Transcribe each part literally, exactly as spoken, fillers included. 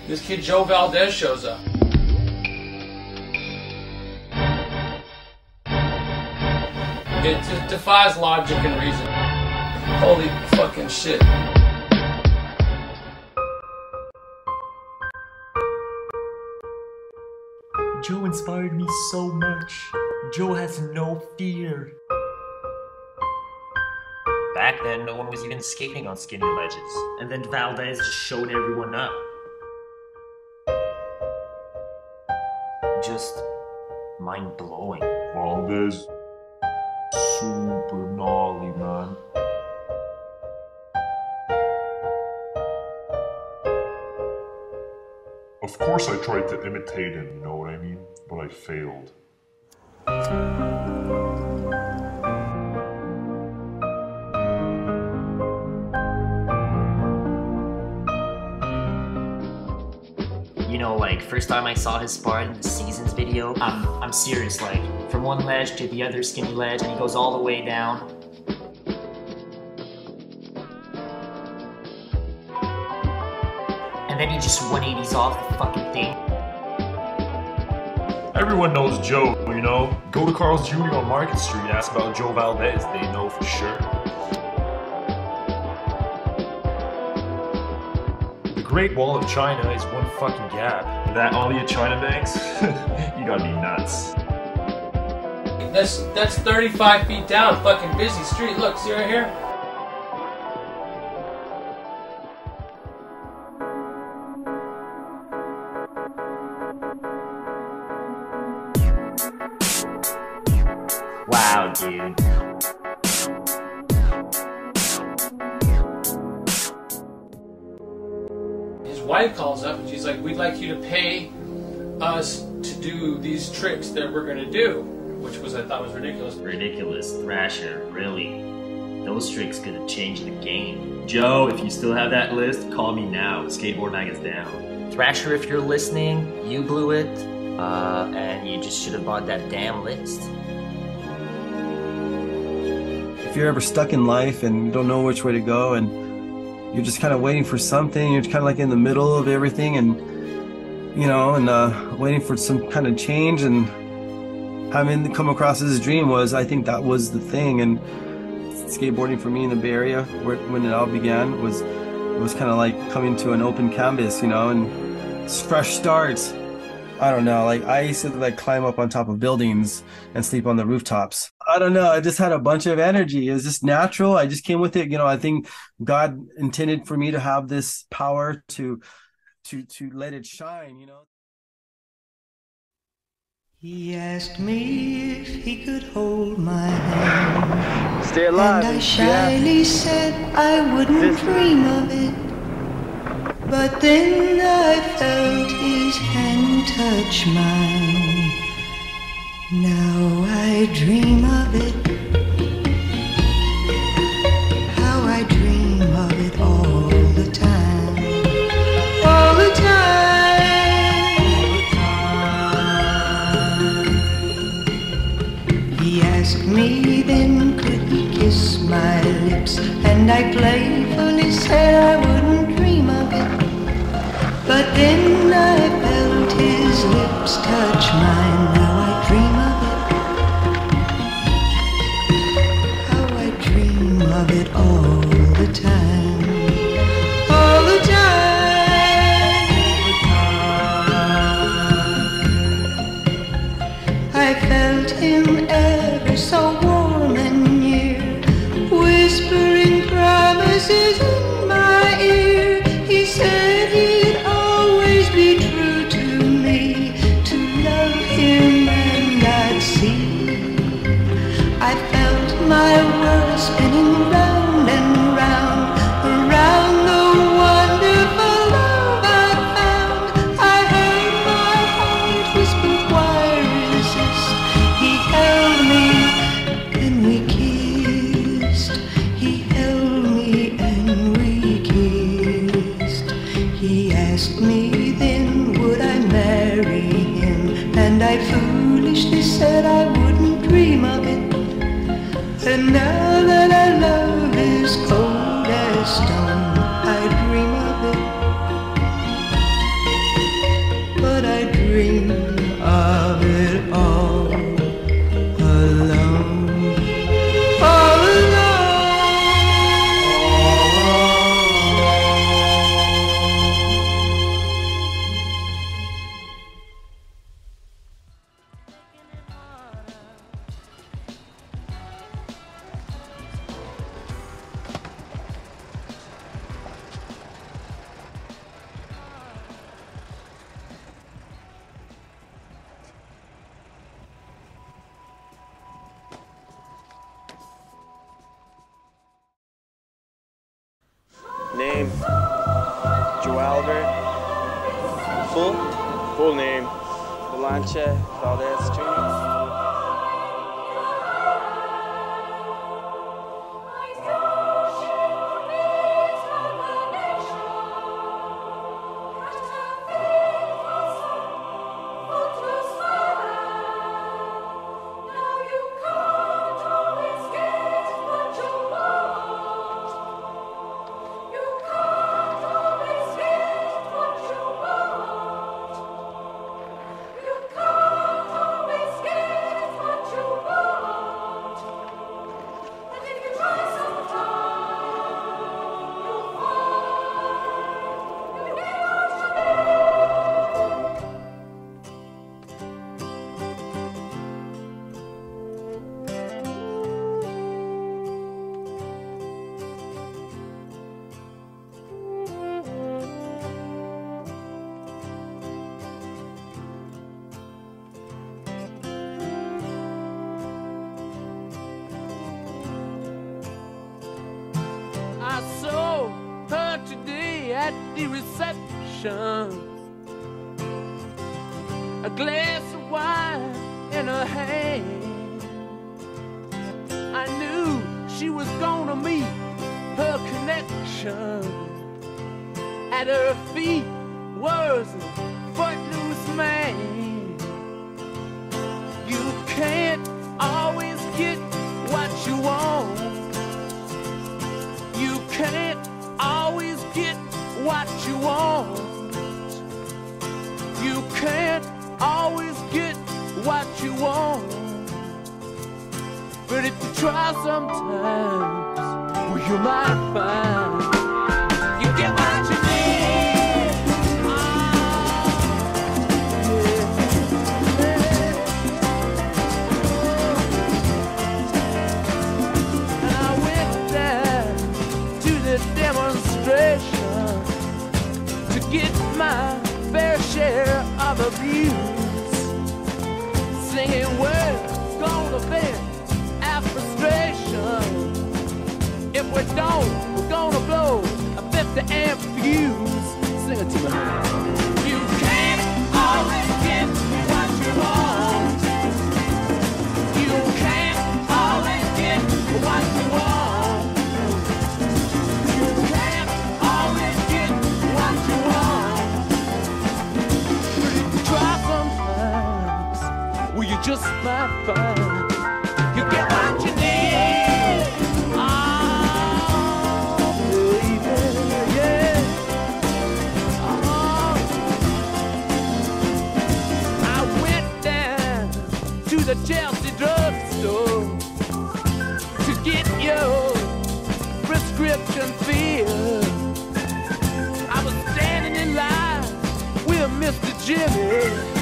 This kid Joe Valdez shows up. It just defies logic and reason. Holy fucking shit. Joe inspired me so much. Joe has no fear. Back then, no one was even skating on skinny ledges. And then Valdez just showed everyone up. Just mind-blowing. Valdez, super gnarly, man. Of course I tried to imitate him, you know what I mean? But I failed. You know, like, first time I saw his part in the Seasons video, I'm, I'm serious, like, from one ledge to the other skinny ledge, and he goes all the way down. And then he just one eighties off the fucking thing. Everyone knows Joe, you know? Go to Carl's Junior on Market Street, ask about Joe Valdez, they know for sure. The Great Wall of China is one fucking gap. That only at China banks? You gotta be nuts. That's that's thirty-five feet down, fucking busy street. Look, see right here? Wow, dude. His wife calls up and she's like, we'd like you to pay us to do these tricks that we're gonna do. Which was, I thought was ridiculous. Ridiculous. Thrasher, really. Those tricks could have changed the game. Joe, if you still have that list, call me now. Skateboard Night is down. Thrasher, if you're listening, you blew it. Uh, and you just should have bought that damn list. If you're ever stuck in life and don't know which way to go and you're just kind of waiting for something, you're kind of like in the middle of everything and, you know, and uh, waiting for some kind of change and having come across this dream was, I think that was the thing. And skateboarding for me in the Bay Area, where, when it all began, was it was kind of like coming to an open canvas, you know, and fresh starts. I don't know, like I used to like climb up on top of buildings and sleep on the rooftops. I don't know, I just had a bunch of energy. It was just natural. I just came with it. You know, I think God intended for me to have this power to to to let it shine, you know. He asked me if he could hold my hand. Stay alive. And I shyly yeah. said I wouldn't dream of it. But then I felt his hand touch mine. Now I dream of it. How I dream of it all the time. All the time. He asked me then could he kiss my lips, and I playfully said I wouldn't dream of it. But then I felt his lips touch mine. Now I dream of it. How I dream of it all the time. All the time. I felt him ever so warm and near, whispering promises in my ear. He said he'd always be true to me, to love him and I'd see. I felt my world spinning round and round, around the wonderful love I'd found. I heard my heart whisper, why resist? He held me and we kissed. He held me and we kissed. He asked me then would I marry him, and I foolishly said I wouldn't dream of it. And now that our love is cold as stone, I dream of it. name, Joe Albert. Full? Full name, Legend Valdez Junior I saw her today at the reception, a glass of wine in her hand. I knew she was gonna meet her connection. At her feet was a footloose man. You can't always get what you want. You can't always get what you want. You can't always get what you want. But if you try sometimes, well, you might find you get what you need. Oh, yeah, yeah. And I went down to the demonstration to get my fair share of abuse, singing words gonna vent our frustration. If we don't, we're gonna blow a fifty amp fuse. Sing it to me. You can't always get what you want. You can't always get what you want. You can't always get what you want. But if you try sometimes, well, you just might find you get what you need. Oh, baby, yeah. Oh. I went down to the Chelsea drugstore to get your prescription filled. I was standing in line with Mister Jimmy.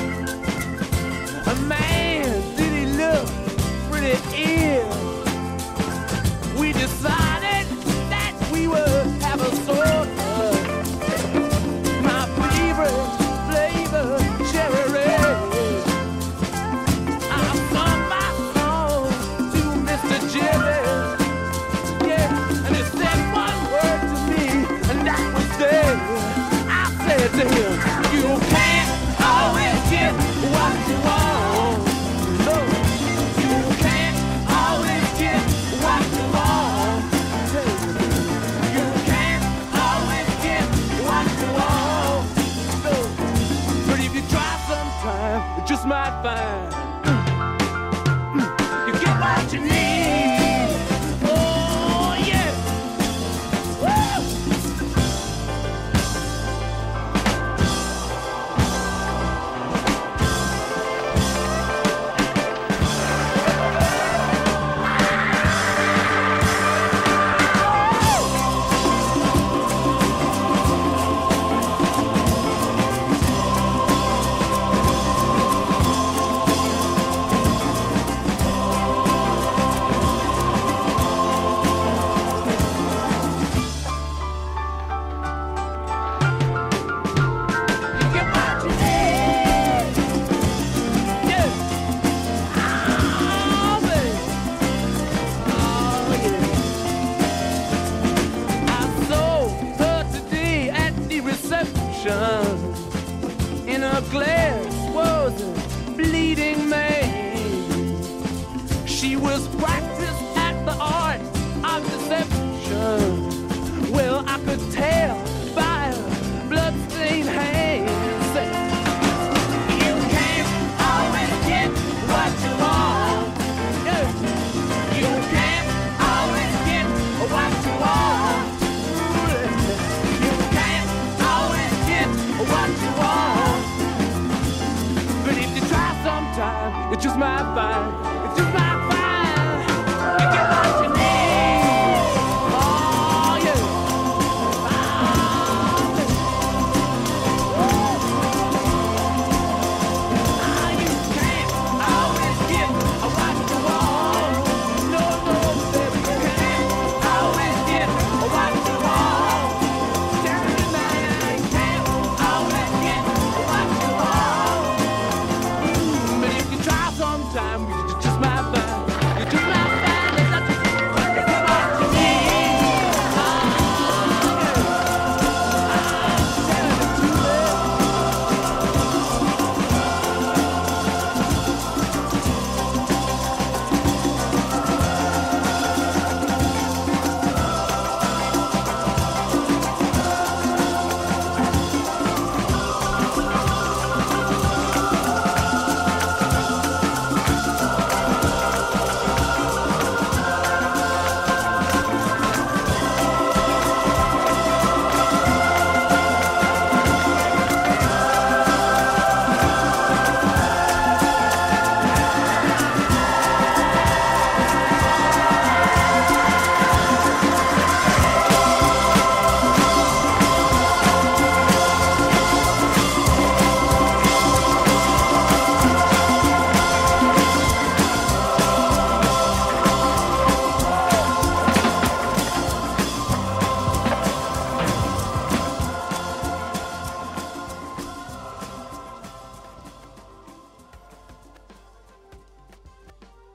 A man, did he look pretty ill? We decided that we would have a soda. My favorite flavor, cherry red. I sung my song to Mister Jimmy. Yeah, and he said one word to me, and that was there. I said to him, you can't always get what you want. No, you can't always get what you want. You can't always get what you want. No, but if you try sometime, you just might find you get what you need. Oh yeah. Woo! deception. In her glass was a bleeding man. She was practiced at the art of deception. Well, I could tell by her bloodstained hands. You can't always get what you want. Yeah. You can't always get what you want. You can't always get what you want. But if you try sometime, you just might find, you just might find, you get what you need. Oh, yeah. Ah, you can't always get what you want. No, no, baby, you can't always get what you want. Tell me now, you can't always get what you want. But if you try sometime, you just might find, you just might find that that's what you need. Oh, yeah. I'm telling you,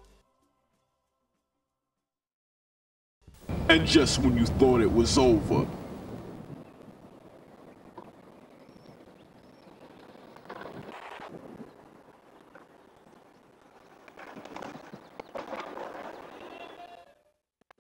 And just when you thought it was over,